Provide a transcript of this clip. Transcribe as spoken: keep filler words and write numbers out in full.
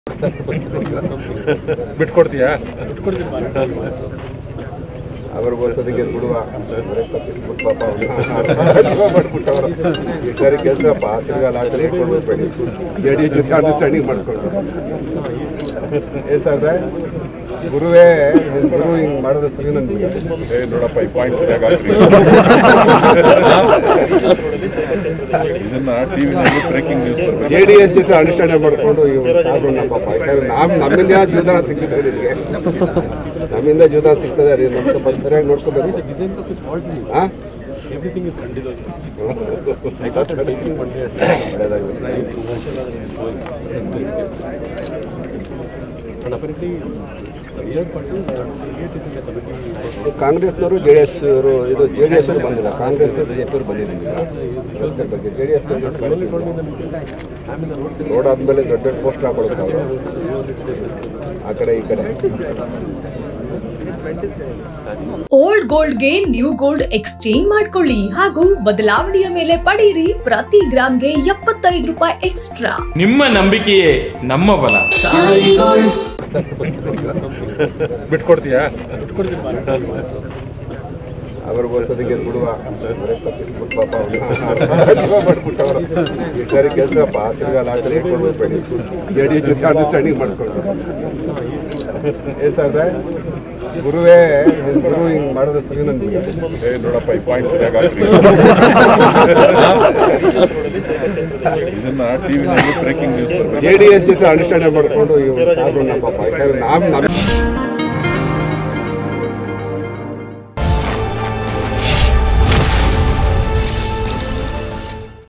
ಬಿಟ್ಕೊಡ್ತೀಯಾ? ಅವ್ರಿಗೋಸೋದಕ್ಕೆ ಬಿಡುವ ತಪ್ಪಿಸ್ಬಿಟ್ಟು ಪಾಪ ಮಾಡ್ಬಿಟ್ಟವ್ರು ಈ ಸಾರಿ ಕೆಲಸಪ್ಪ ತಿರ್ಗಾಲ ಹಾಕಿ ಕೊಡ್ಬೇಡಿ ಜೆ ಡಿ ಎಸ್ ಜೊತೆ ಅಂಡರ್ಸ್ಟ್ಯಾಂಡಿಂಗ್ ಮಾಡ್ಕೊಂಡು ಏ ಸಾರ್ರೆ ಗುರುವೇ ಗುರು ಹಿಂಗೆ ಮಾಡೋದು ಸರಿ ನನಗೆ ಏ ನೋಡಪ್ಪ ಈ ಪಾಯಿಂಟ್ ಸರಿಯಾಗಿ ಹಾಕ್ರಿ ಇದನ್ನ ಟಿವಿನಲ್ಲಿ ಬ್ರೇಕಿಂಗ್ ನ್ಯೂಸ್ ಬರ್ಬೇಕು. ಜೆ ಡಿ ಎಸ್ ಜೊತೆ ಅಂಡರ್ಸ್ಟ್ಯಾಂಡಿಂಗ್ ಮಾಡಿಕೊಂಡು ಇವ್ರು ಕಾಗೋಣ ಪಾಪ ಯಾಕಂದ್ರೆ ನಾವು ನಮ್ಮಿಂದ ಯಾವ ಜೀವನ ಸಿಗ್ತಿದೆ ನಿಮಗೆ ನಮ್ಮಿಂದ ಜೀವನ ಸಿಗ್ತದೆ ಅದು ನಮ್ಮ ಸ್ವಲ್ಪ ಸರಿಯಾಗಿ ನೋಡ್ಕೋಬೇಕು ಹಾಂ ಕಾಂಗ್ರೆಸ್ನವರು ಜೆ ಡಿ ಎಸ್ ಅವರು ಇದು ಜೆ ಡಿ ಎಸ್ ಅವರು ಬಂದಿಲ್ಲ ಕಾಂಗ್ರೆಸ್ ಬಿ ಜೆ ಪಿ ಅವರು ಬಂದಿರಲಿಲ್ಲ ರಸ್ತೆ ಬಗ್ಗೆ ಜೆ ಡಿ ಎಸ್ ರೋಡ್ ಆದಮೇಲೆ ದೊಡ್ಡ ದೊಡ್ಡ ಪೋಸ್ಟ್ ಹಾಕೊಳ್ತಾರೆ ಅವರು ಆ ಕಡೆ ಈ ಕಡೆ. ಓಲ್ಡ್ ಗೋಲ್ಡ್ಗೆ ನ್ಯೂ ಗೋಲ್ಡ್ ಎಕ್ಸ್ಚೇಂಜ್ ಮಾಡ್ಕೊಳ್ಳಿ ಹಾಗೂ ಬದಲಾವಣೆಯ ಮೇಲೆ ಪಡೆಯಿರಿ ಪ್ರತಿ ಗ್ರಾಮ್ಗೆ ಎಪ್ಪತ್ತೈದು ರೂಪಾಯಿ ಎಕ್ಸ್ಟ್ರಾ. ನಿಮ್ಮ ನಂಬಿಕೆಯೇ ನಮ್ಮ ಬಲ. ಬಿಟ್ಕೊಡ್ತೀಯಾ? ಅವ್ರಿಗೋಸೋದಕ್ಕೆ ಬಿಡುವ ತಪ್ಪಿಸ್ಬಿಟ್ಟು ಪಾಪ ಮಾಡ್ಬಿಟ್ಟವ್ರು ಈ ಸಾರಿ ಕೆಲಸಪ್ಪ ತಿರ್ಗಾಲ ಹಾಕಿ ಕೊಡ್ಬೇಡಿ ಜೆ ಡಿ ಎಸ್ ಜೊತೆ ಅಂಡರ್ಸ್ಟ್ಯಾಂಡಿಂಗ್ ಮಾಡ್ಕೊಂಡು ಏ ಸಾರ್ರೆ ಗುರುವೇ ಗುರು ಹಿಂಗೆ ಮಾಡೋದು ಸರಿ ನನಗೆ ಏ ನೋಡಪ್ಪ ಈ ಪಾಯಿಂಟ್ ಸರಿಯಾಗಿ ಹಾಕ್ರಿ ಇದನ್ನ ಟಿವಿನಲ್ಲಿ ಬ್ರೇಕಿಂಗ್ ನ್ಯೂಸ್ ಬರ್ಬೇಕು. ಜೆ ಡಿ ಎಸ್ ಜೊತೆ ಅಂಡರ್ಸ್ಟ್ಯಾಂಡಿಂಗ್ ಮಾಡ್ಕೊಂಡು ಇವ್ರು ಕಾಗೋಣ ಪಾಪ ಯಾಕಂದ್ರೆ ನಾವು ನಮ್ಮ